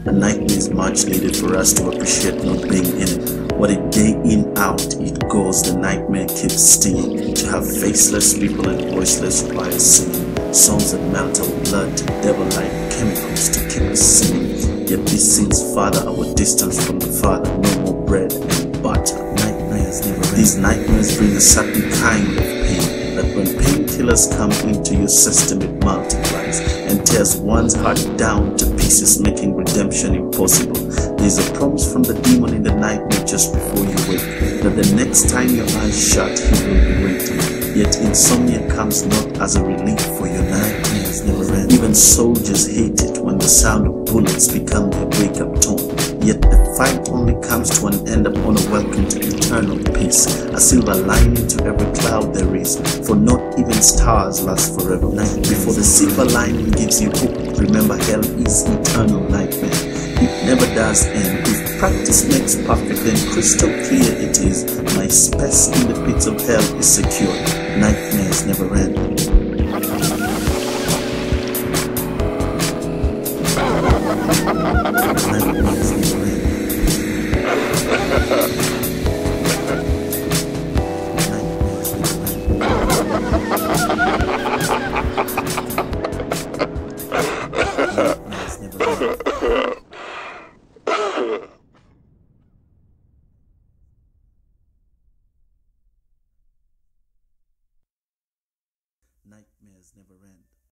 A nightmare is much needed for us to appreciate not being in it. What a day in, out it goes, the nightmare keeps stinging. To have faceless people and voiceless choirs singing songs that melt our blood to devil-like chemicals to keep us singing. Yet this seems farther our distance from the Father. No more bread and butter. Nightmares never end. These nightmares bring a certain kind of pain, that when painkillers come into your system it multiplies and tears one's heart down to pieces, making redemption impossible. There's a promise from the demon in the nightmare just before you wake, that the next time your eyes shut he will be waiting. Yet insomnia comes not as a relief, for your nightmares never end. Even soldiers hate it when the sound of bullets become their wake-up tone. Yet the fight only comes to an end upon a welcome to eternal peace, a silver lining to every cloud there is, for not even stars last forever. Before the silver lining gives you hope, remember hell is eternal nightmare. It never does end. If practice makes perfect, then crystal clear it is. My space in the pits of hell is secure. Nightmares never end. Nightmares never end. Nightmares never end.